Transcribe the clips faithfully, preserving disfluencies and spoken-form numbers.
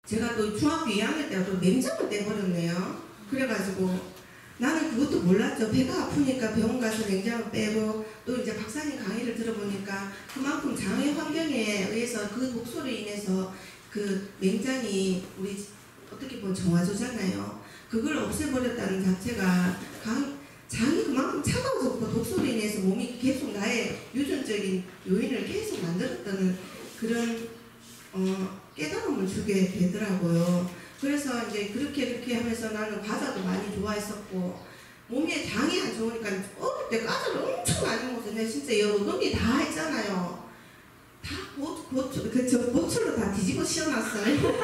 제가 또 중학교 이 학년 때가 또 맹장을 떼버렸네요. 그래가지고 나는 그것도 몰랐죠. 배가 아프니까 병원 가서 맹장을 빼고 또 이제 박사님 강의를 들어보니까 그만큼 장애 환경에 의해서 그 독소로 인해서 그 맹장이 우리 어떻게 보면 정화조잖아요. 그걸 없애버렸다는 자체가 강, 장이 그만큼 차가워졌고 독소로 인해서 몸이 계속 나의 유전적인 요인을 계속 만들었다는 그런 어, 깨달음을 주게 되더라고요. 그래서 이제 그렇게 그렇게 하면서 나는 과자도 많이 좋아했었고 몸에 장이 안 좋으니까 어릴 때 과자를 엄청 많이 먹었어요. 내가 진짜 여금이 다 했잖아요. 다 고, 고추, 그저 고추로 다 뒤집어 씌워놨어요.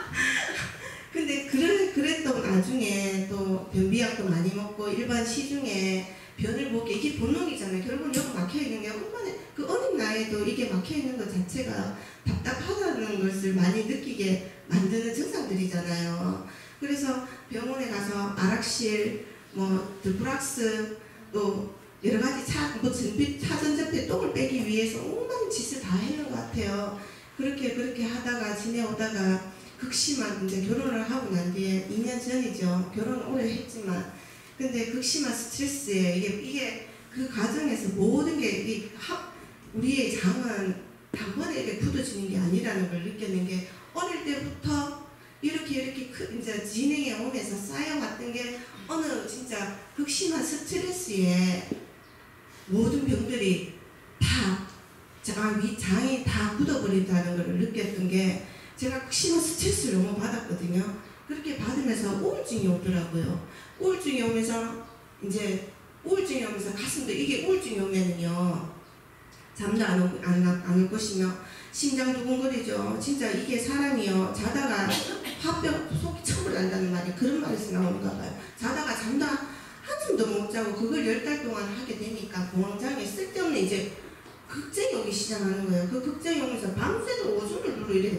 근데 그래, 그랬던 나중에 또 변비약도 많이 먹고 일반 시중에 변을 보게 이게 본능이잖아요. 결국은 여기 막혀있는 게 얼마나 그 어린 나이에도 이게 막혀있는 것 자체가 답답하다는 것을 많이 느끼게 만드는 증상들이잖아요. 그래서 병원에 가서 아락실, 뭐 드프락스, 또 여러 가지 차, 뭐 전비, 차전자패 똥을 빼기 위해서 온갖 짓을 다 했는 것 같아요. 그렇게 그렇게 하다가 지내오다가 극심한 이제 결혼을 하고 난 뒤에 이 년 전이죠. 결혼을 오래 했지만 근데 극심한 스트레스에 이게 이게 그 과정에서 모든 게 이 합 우리의 장은 단번에 이렇게 굳어지는 게 아니라는 걸 느꼈는 게 어릴 때부터 이렇게 이렇게 크, 이제 진행해 오면서 쌓여왔던 게 어느 진짜 극심한 스트레스에 모든 병들이 다 장, 위, 장이 다 굳어버린다는 걸 느꼈던 게 제가 극심한 스트레스를 너무 받았거든요. 그렇게 받으면서 우울증이 오더라고요. 우울증이 오면서 이제 우울증이 오면서 가슴도 이게 우울증이 오면은요 잠도 안 올 안, 안 올 것이며 심장 두근거리죠. 진짜 이게 사람이요 자다가 화병 속이 처음을 난다는 말이 그런 말에서 나오는가 봐요. 자다가 잠도 한숨도 못 자고 그걸 열 달 동안 하게 되니까 공황장애 쓸데없는 이제 걱정이 오기 시작하는 거예요. 그 걱정이 오면서 밤새도 오줌을 누르 이렇게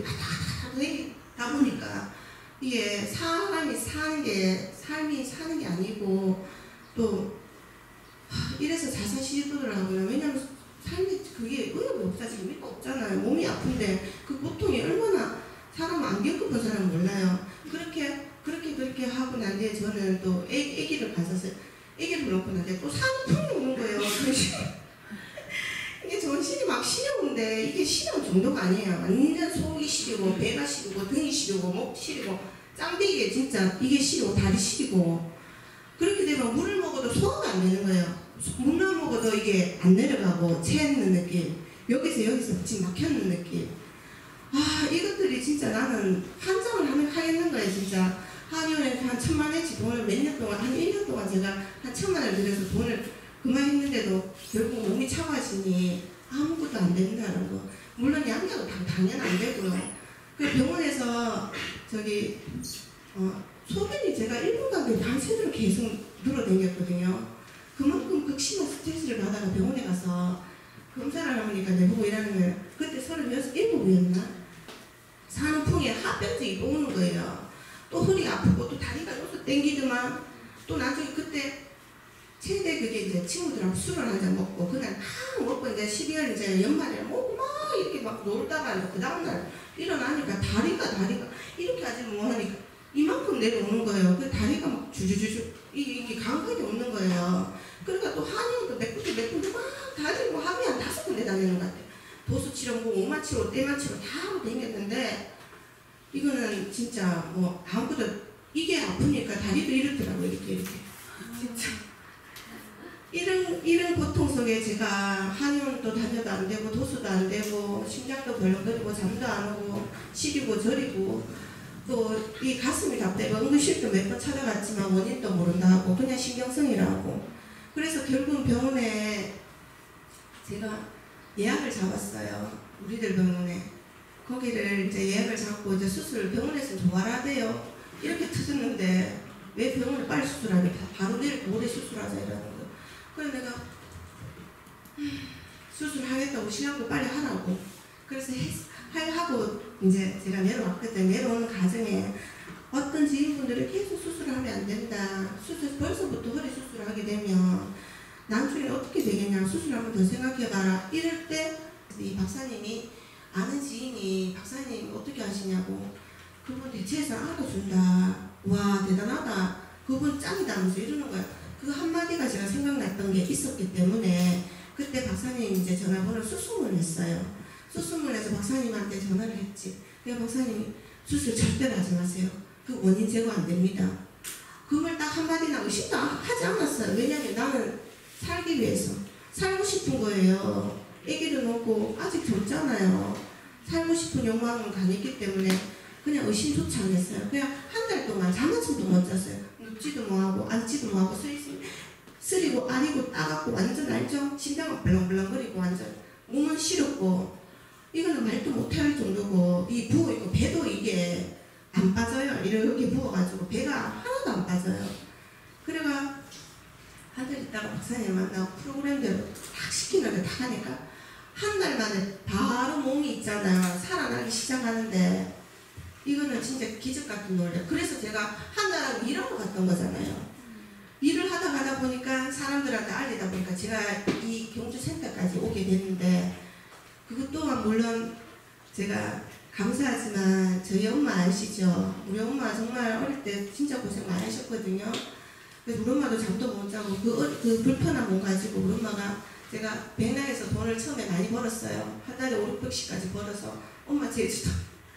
다 보니까 이게 사람이 사는 게 삶이 사는 게 아니고 또 이래서 자살 시도더라고요. 왜냐면 삶이 그게 의욕이 없다 지금 의미가 없잖아요. 몸이 아픈데 그 고통이 얼마나 사람 안 겪어본 사람은 몰라요. 그렇게 그렇게 그렇게 하고 난 뒤에 저는 또 애, 애기를 가졌어요. 애기를 놓고 난 뒤에 또 산풍이 오는 거예요. 이게 정신이 막 시려운데 이게 시려운 정도가 아니에요. 완전 속이 시리고 배가 시리고 등이 시리고 목 시리고 짱배기에 진짜 이게 시리고 다리 시리고 그렇게 되면 물을 먹어도 소화가 안 되는 거예요. 물을 먹어도 이게 안 내려가고 채는 느낌 여기서 여기서 지금 막혀있는 느낌 아 이것들이 진짜 나는 환장을 하면 하겠는 거예요. 진짜 한의원에 한 천만 원치 돈을 몇 년 동안 한 일 년 동안 제가 한 천만 원을 들여서 돈을 그만했는데도 결국 몸이 차가지니 아무것도 안 된다는 거. 물론 양약은 당연 안 되고요. 그 병원에서 저기 어, 소변이 제가 일 분간 밤새도록 계속 늘어다녔거든요. 그만큼 극심한 스트레스를 받아가 병원에 가서 검사를 하니까 내보고 일하는 거예요. 그때 서른여섯, 일곱이었나? 사는 풍에 합병증이 또 오는 거예요. 또 허리 아프고 또 다리가 여기서 땡기더만 또 나중에 그때 최대 그게 이제 친구들하고 술을 한잔 먹고 그날 막 먹고 이제 십이월 이제 연말에 먹고 막 이렇게 막 놀다가 그 다음날 일어나니까 다리가 다리가 이렇게 하지 뭐 하니까 이만큼 내려오는 거예요. 그 다리가 막 주주주주 이게, 이게 감각이 없는 거예요. 그러니까 또 한의원도 몇 군데 몇 군데 막 다니고 뭐 하루에 한 다섯 군데 다니는 것 같아요. 도수치료, 뭐 오마치료, 때마치료 다 하고 다녔는데 이거는 진짜 뭐 아무것도 이게 아프니까 다리도 이렇더라고요. 이렇게 이렇게 진짜 이런 이런 고통 속에 제가 한의원도 다녀도 안 되고 도수도 안 되고 심장도 벌렁거리고 잠도 안 오고 시리고 저리고 또 이 가슴이 답답해 응급실도 몇 번 찾아갔지만 원인도 모른다 하고 그냥 신경성이라고 그래서 결국 병원에 제가 예약을 잡았어요. 우리들 병원에 거기를 이제 예약을 잡고 이제 수술 병원에서 좋아라대요. 이렇게 터졌는데 왜 병원을 빨리 수술하니 바로 내일 모레 수술하자 이러는 거. 그래서 내가 수술하겠다고 시간도 빨리 하라고 그래서 하고 이제 제가 내려왔거든요. 내려오는 과정에 어떤 지인분들이 계속 수술을 하면 안 된다. 수술 벌써부터 허리 수술을 하게 되면 나중에 어떻게 되겠냐. 수술 한번 더 생각해봐라. 이럴 때 이 박사님이 아는 지인이 박사님 어떻게 하시냐고 그분 대체해서 알아준다. 와 대단하다. 그분 짱이다 하면서 이러는 거야. 그 한마디가 제가 생각났던 게 있었기 때문에 그때 박사님 이제 전화번호 수수문을 했어요. 수수문에서 박사님한테 전화를 했지. 그래서 박사님이 수술 절대로 하지 마세요. 그 원인 제거 안 됩니다. 그 말 딱 한마디나 의심도 하지 않았어요. 왜냐면 나는 살기 위해서 살고 싶은 거예요. 아기를 놓고 아직 젊잖아요. 살고 싶은 욕망은 강했기 때문에 그냥 의심조차 안 했어요. 그냥 한 달 동안 잠아침도 못 잤어요. 눕지도 뭐하고 앉지도 뭐하고 쓰리, 쓰리고 아리고 따갑고 완전 알죠? 심장은 벌렁벌렁거리고 완전 몸은 시렵고 이거는 말도 못할 정도고 이 부어있고 배도 이게 안 빠져요. 이렇게 부어가지고 배가 하나도 안 빠져요. 그래가 한 달 있다가 박사님 만나고 프로그램대로 딱 시키는 거 다 하니까 한 달 만에 바로 몸이 있잖아요. 살아나기 시작하는데 이거는 진짜 기적 같은 노래. 그래서 제가 한 달하고 일하러 갔던 거잖아요. 일을 하다 가다 보니까 사람들한테 알리다 보니까 제가 이 경주센터까지 오게 됐는데 그것 또한 물론 제가 감사하지만 저희 엄마 아시죠? 우리 엄마 정말 어릴 때 진짜 고생 많이 하셨거든요. 그래서 우리 엄마도 잠도 못 자고 그, 그 불편한 몸 가지고 우리 엄마가 제가 백락에서 돈을 처음에 많이 벌었어요. 한 달에 오륙백씩까지 벌어서 엄마 제주도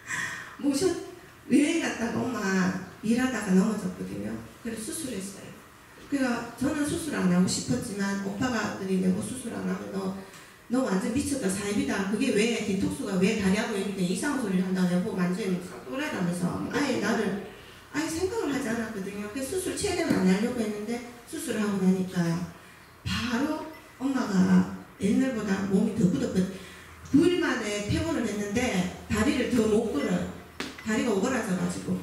모셔 여행 갔다가 엄마 일하다가 넘어졌거든요. 그래서 수술했어요. 그러니까 저는 수술 안 하고 싶었지만 오빠가들이 내고 수술 안 하면 너, 너 완전 미쳤다 사입이다. 그게 왜 디톡스가 왜 다리하고 이렇게 이상한 소리를 한다고 내가 보고 완전히 또래라면서 아예 나를 아예 생각을 하지 않았거든요. 그래서 수술 최대한 안 하려고 했는데 수술을 하고 나니까 바로 엄마가 옛날보다 몸이 더 굳었거든. 구 일 만에 퇴원을 했는데 다리를 더 못 걸어요. 다리가 오그라져가지고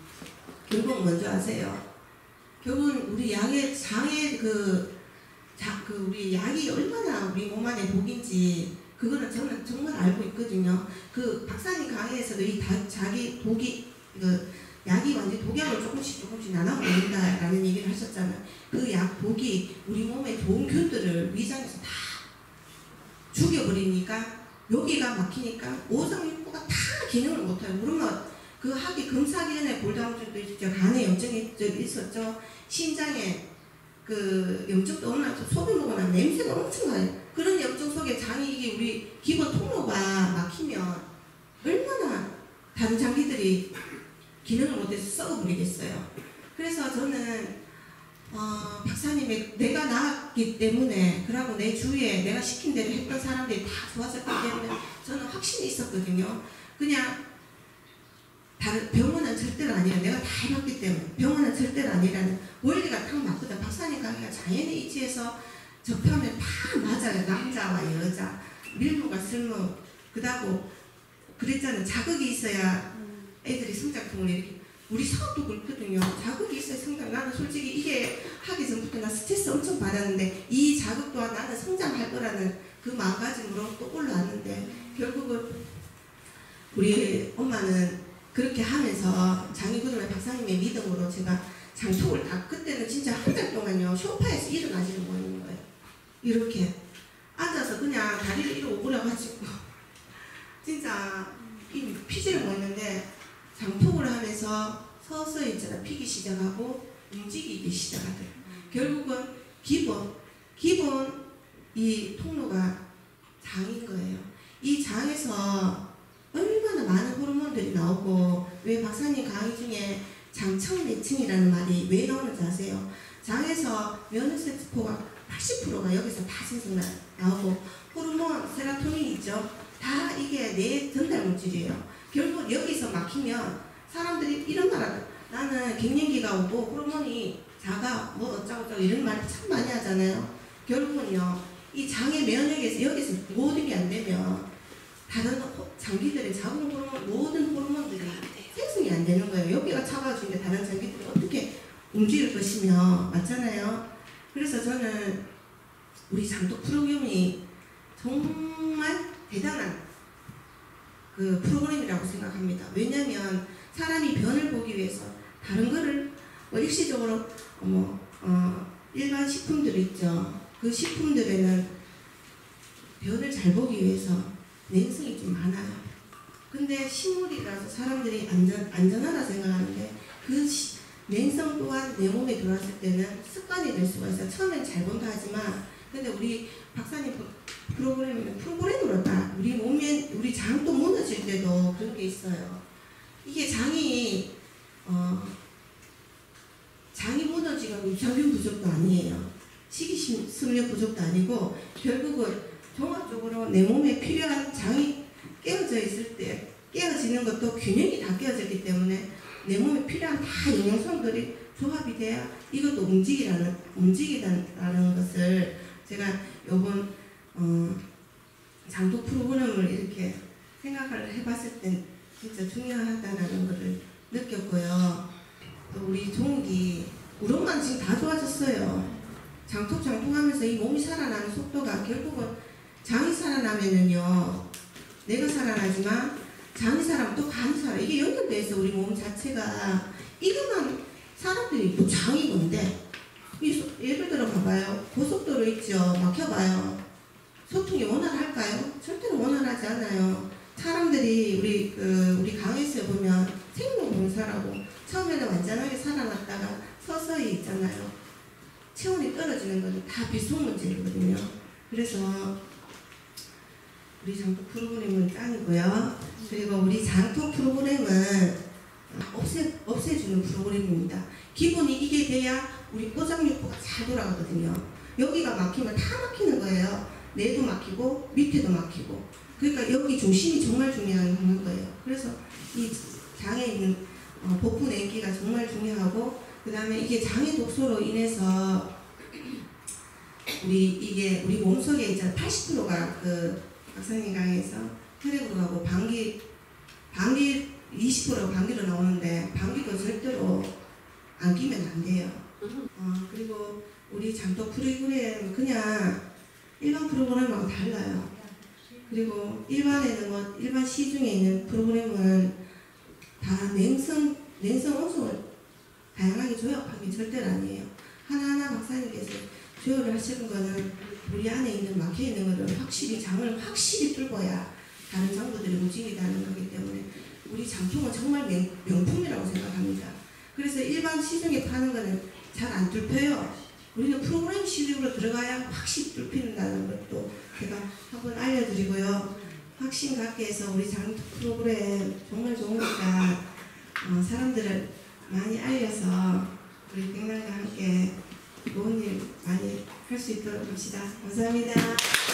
결국 먼저 아세요. 결국은 우리 약의 장의 그, 자, 그 우리 약이 얼마나 우리 몸 안에 독인지 그거는 저는 정말 알고 있거든요. 그 박사님 강의에서도 이 다, 자기 독이 그 약이 완전 독약을 조금씩 조금씩 나눠 먹는다라는 얘기를 하셨잖아요. 그 약 독이 우리 몸에 좋은 균들을 위장에서 다 죽여버리니까 여기가 막히니까 오장육부가 다 기능을 못해요. 우리 엄마 그 하기 금사기 전에 골다공증도 있었죠. 간에 염증이 있었죠. 심장에 그 염증도 없나 소변 먹고 나면 냄새가 엄청 나요. 그런 염증 속에 장이 이게 우리 기본 통로가 막히면 얼마나 다른 장기들이 기능을 못해서 썩어버리겠어요. 그래서 저는 어, 박사님이 내가 나았기 때문에 그러고 내 주위에 내가 시킨 대로 했던 사람들이 다 좋아졌기 때문에 저는 확신이 있었거든요. 그냥 다른 병원은 절대로 아니에요. 내가 다 해봤기 때문에 병원은 절대로 아니라는 원리가 딱 맞거든. 박사님 강의가 자연의 이치에서 접하면 다 맞아요. 남자와 여자, 밀무가 쓸모, 그다고 그랬잖아요. 자극이 있어야 애들이 성장통을 이렇게 우리 사업도 그렇거든요. 자극이 있어야 성장. 나는 솔직히 이게 하기 전부터 나 스트레스 엄청 받았는데 이 자극 또한 나는 성장할 거라는 그 마음가짐으로 또 올라왔는데 결국은 우리 엄마는 그렇게 하면서 장이구름의 박사님의 믿음으로 제가 장톡을 다 그때는 진짜 한 달 동안요 소파에서 일어나지를 못하는 거예요. 이렇게 앉아서 그냥 다리를 이렇게 오그려가지고 진짜 이 피지를 못했는데 장톡을 하면서 서서히 있잖아 피기 시작하고 움직이기 시작하더라고요. 결국은 기본 기본 이 통로가 장인 거예요. 이 장에서 얼마나 많은 호르몬들이 나오고 왜 박사님 강의 중에 장청내층이라는 말이 왜 나오는지 아세요? 장에서 면역세포가 팔십 퍼센트가 여기서 다 생성 나오고 호르몬, 세로토닌 있죠? 다 이게 뇌 전달 물질이에요. 결국 여기서 막히면 사람들이 이런 말 하죠. 나는 갱년기가 오고 호르몬이 작아 뭐 어쩌고저쩌고 이런 말 참 많이 하잖아요. 결국은요 이 장의 면역에서 여기서 모든 게 안 되면 다른 장기들의 작은 호르몬 모든 호르몬들이 생성이 안 되는 거예요. 여기가 차가워지는데 다른 장기들이 어떻게 움직일 것이며 맞잖아요. 그래서 저는 우리 장독 프로그램이 정말 대단한 그 프로그램이라고 생각합니다. 왜냐하면 사람이 변을 보기 위해서 다른 거를 뭐 일시적으로 뭐 어, 일반 식품들 있죠. 그 식품들에는 변을 잘 보기 위해서 내성이 좀 많아요. 근데 식물이라서 사람들이 안전, 안전하다 생각하는데 그 시, 냉성 또한 내 몸에 들어왔을 때는 습관이 될 수가 있어요. 처음엔 잘 본다 하지만 근데 우리 박사님 프로그램에는 프로그램으로 다 우리 몸에 우리 장도 무너질 때도 그런 게 있어요. 이게 장이 어, 장이 무너지면 비타민 부족도 아니에요. 식이섬유 부족도 아니고 결국은 종합적으로 내 몸에 필요한 장이 깨어져 있을 때 깨어지는 것도 균형이 다 깨어졌기 때문에 내 몸에 필요한 다 영양소들이 조합이 돼야 이것도 움직이라는 움직이다라는 것을 제가 이번 어, 장독 프로그램을 이렇게 생각을 해봤을 때 진짜 중요하다는 것을 느꼈고요. 또 우리 종욱이 우리 엄마는 지금 다 좋아졌어요. 장독 장독하면서 이 몸이 살아나는 속도가 결국은 장이 살아나면은요 내가 살아나지만 장이 살아면 또 간이 살아. 이게 연결돼 있어. 우리 몸 자체가. 이것만 사람들이 뭐 장이 뭔데? 예를 들어 봐봐요. 고속도로 있죠. 막혀봐요. 소통이 원활할까요? 절대로 원활하지 않아요. 사람들이 우리 그 우리 강에서 보면 생로병사라고 처음에는 완전하게 살아났다가 서서히 있잖아요. 체온이 떨어지는 것은 다 비속 문제거든요. 그래서 우리 장독 프로그램은 짱이고요. 그리고 우리 장독 프로그램은 없애, 없애주는 프로그램입니다. 기본이 이게 돼야 우리 꽂장육부가 잘 돌아가거든요. 여기가 막히면 다 막히는 거예요. 뇌도 막히고 밑에도 막히고. 그러니까 여기 중심이 정말 중요한 거예요. 그래서 이 장에 있는 어, 복부 내기가 정말 중요하고 그 다음에 이게 장의 독소로 인해서 우리 이게 우리 몸속에 이제 팔십 퍼센트가 그 박사님 강의에서 혈액으로 가고 방귀 방귀 이십 퍼센트가 방귀로 나오는데 방귀도 절대로 안 끼면 안 돼요. 어, 그리고 우리 장독 프로그램 그냥 일반 프로그램하고 달라요. 그리고 일반에는 뭐 일반 시중에 있는 프로그램은 다 냉성 냉성 온수를 다양하게 조합하기 절대로 아니에요. 하나하나 박사님께서 조율을 하시는 거는 우리 안에 있는 막혀 있는 거를 확실히 장을 확실히 뚫어야 다른 장부들이 움직이다는 거기 때문에 우리 장통은 정말 명, 명품이라고 생각합니다. 그래서 일반 시중에 파는 거는 잘 안 뚫혀요. 우리는 프로그램 시중으로 들어가야 확실히 뚫힌다는 것도 제가 한번 알려드리고요. 확신 갖게 해서 우리 장 프로그램 정말 좋으니까 어, 사람들을 많이 알려서 우리 백날과 함께 좋은 일 많이 할 수 있도록 합시다. 감사합니다.